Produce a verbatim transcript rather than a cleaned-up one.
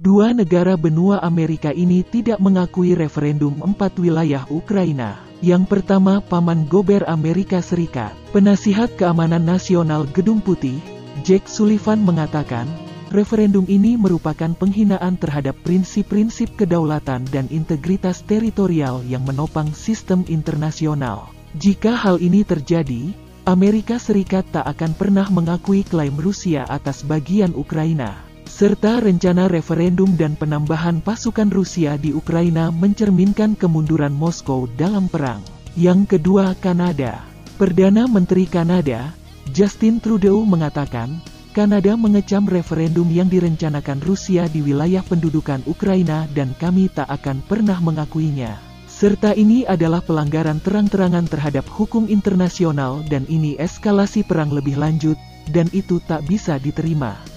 Dua negara benua Amerika ini tidak mengakui referendum empat wilayah Ukraina. Yang pertama, Paman Gober Amerika Serikat. Penasihat Keamanan Nasional Gedung Putih, Jake Sullivan mengatakan, referendum ini merupakan penghinaan terhadap prinsip-prinsip kedaulatan dan integritas teritorial yang menopang sistem internasional. Jika hal ini terjadi, Amerika Serikat tak akan pernah mengakui klaim Rusia atas bagian Ukraina. Serta rencana referendum dan penambahan pasukan Rusia di Ukraina mencerminkan kemunduran Moskow dalam perang. Yang kedua, Kanada. Perdana Menteri Kanada, Justin Trudeau mengatakan, Kanada mengecam referendum yang direncanakan Rusia di wilayah pendudukan Ukraina dan kami tak akan pernah mengakuinya. Serta ini adalah pelanggaran terang-terangan terhadap hukum internasional dan ini eskalasi perang lebih lanjut, dan itu tak bisa diterima.